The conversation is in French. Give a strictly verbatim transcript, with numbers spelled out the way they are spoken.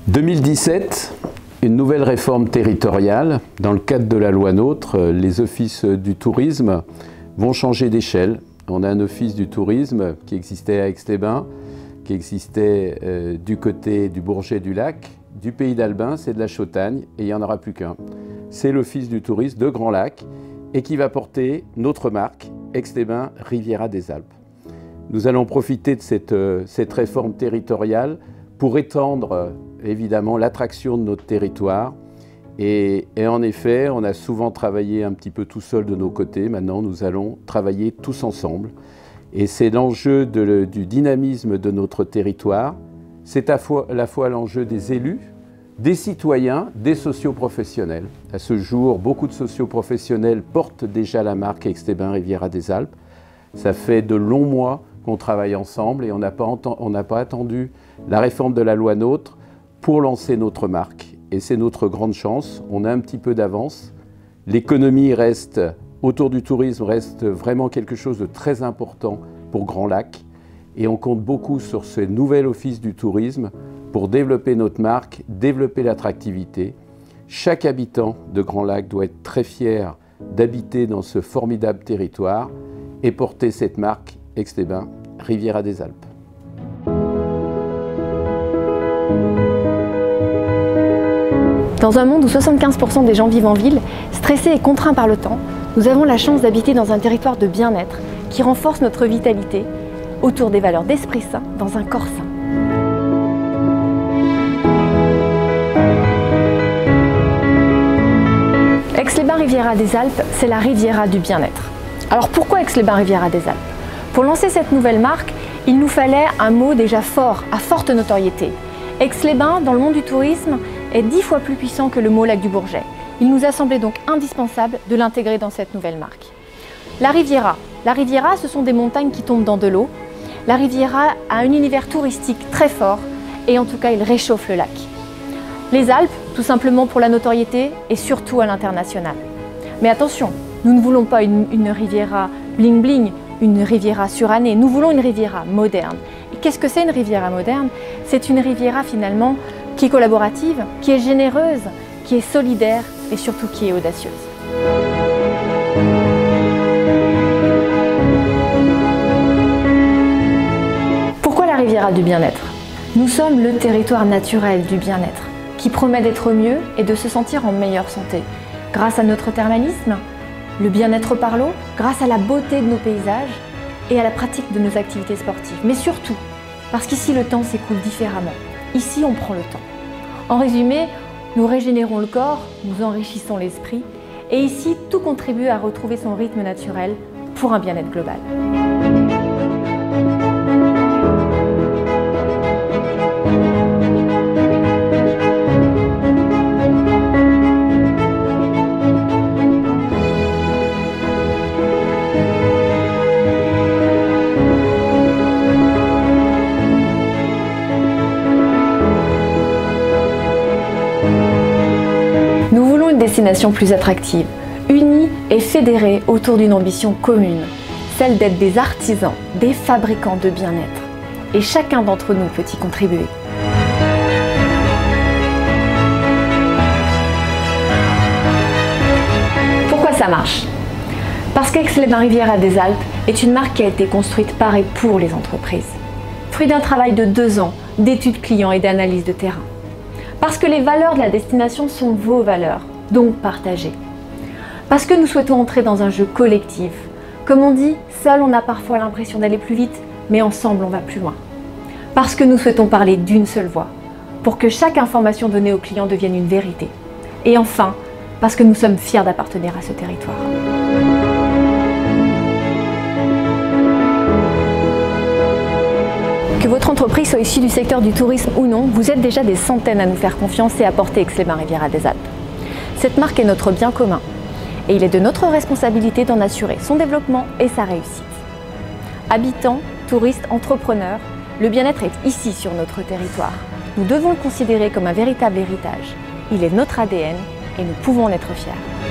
deux mille dix-sept, une nouvelle réforme territoriale. Dans le cadre de la loi NOTRe, les offices du tourisme vont changer d'échelle. On a un office du tourisme qui existait à Aix-les-Bains, qui existait euh, du côté du Bourget du Lac, du Pays d'Albin, c'est de la Chautagne, et il n'y en aura plus qu'un. C'est l'office du tourisme de Grand Lac et qui va porter notre marque, Aix-les-Bains Riviera des Alpes. Nous allons profiter de cette, euh, cette réforme territoriale pour étendre euh, évidemment l'attraction de notre territoire. Et, et en effet, on a souvent travaillé un petit peu tout seul de nos côtés. Maintenant, nous allons travailler tous ensemble. Et c'est l'enjeu de, du dynamisme de notre territoire. C'est à fois, à la fois l'enjeu des élus, des citoyens, des socioprofessionnels. À ce jour, beaucoup de socioprofessionnels portent déjà la marque Aix-les-Bains Riviera des Alpes. Ça fait de longs mois qu'on travaille ensemble et on n'a pas, on n'a pas attendu la réforme de la loi NOTRe pour lancer notre marque. Et c'est notre grande chance. On a un petit peu d'avance. L'économie reste, autour du tourisme, reste vraiment quelque chose de très important pour Grand Lac. Et on compte beaucoup sur ce nouvel office du tourisme pour développer notre marque, développer l'attractivité. Chaque habitant de Grand Lac doit être très fier d'habiter dans ce formidable territoire et porter cette marque Aix-les-Bains Riviera des Alpes. Dans un monde où soixante-quinze pour cent des gens vivent en ville, stressés et contraints par le temps, nous avons la chance d'habiter dans un territoire de bien-être qui renforce notre vitalité autour des valeurs d'esprit sain dans un corps sain. Aix-les-Bains Riviera des Alpes, c'est la Riviera du bien-être. Alors pourquoi Aix-les-Bains Riviera des Alpes? Pour lancer cette nouvelle marque, il nous fallait un mot déjà fort, à forte notoriété. Aix-les-Bains, dans le monde du tourisme, est dix fois plus puissant que le mot lac du Bourget. Il nous a semblé donc indispensable de l'intégrer dans cette nouvelle marque. La Riviera. La Riviera, ce sont des montagnes qui tombent dans de l'eau. La Riviera a un univers touristique très fort et en tout cas, il réchauffe le lac. Les Alpes, tout simplement pour la notoriété et surtout à l'international. Mais attention, nous ne voulons pas une, une Riviera bling bling, une Riviera surannée, nous voulons une Riviera moderne. Et qu'est-ce que c'est une Riviera moderne? C'est une Riviera finalement qui est collaborative, qui est généreuse, qui est solidaire et surtout qui est audacieuse. Pourquoi la Riviera du bien-être? Nous sommes le territoire naturel du bien-être, qui promet d'être mieux et de se sentir en meilleure santé. Grâce à notre thermalisme, le bien-être par l'eau, grâce à la beauté de nos paysages et à la pratique de nos activités sportives. Mais surtout, parce qu'ici le temps s'écoule différemment. Ici, on prend le temps. En résumé, nous régénérons le corps, nous enrichissons l'esprit et ici, tout contribue à retrouver son rythme naturel pour un bien-être global. Nous voulons une destination plus attractive, unie et fédérée autour d'une ambition commune, celle d'être des artisans, des fabricants de bien-être. Et chacun d'entre nous peut y contribuer. Pourquoi ça marche? Parce qu'Aix-les-Bains Riviera des Alpes est une marque qui a été construite par et pour les entreprises. Fruit d'un travail de deux ans d'études clients et d'analyse de terrain. Parce que les valeurs de la destination sont vos valeurs, donc partagées. Parce que nous souhaitons entrer dans un jeu collectif. Comme on dit, seul on a parfois l'impression d'aller plus vite, mais ensemble on va plus loin. Parce que nous souhaitons parler d'une seule voix, pour que chaque information donnée aux clients devienne une vérité. Et enfin, parce que nous sommes fiers d'appartenir à ce territoire. Que votre entreprise soit issue du secteur du tourisme ou non, vous êtes déjà des centaines à nous faire confiance et à porter Aix-les-Bains Riviera des Alpes. Cette marque est notre bien commun et il est de notre responsabilité d'en assurer son développement et sa réussite. Habitants, touristes, entrepreneurs, le bien-être est ici sur notre territoire. Nous devons le considérer comme un véritable héritage. Il est notre A D N et nous pouvons en être fiers.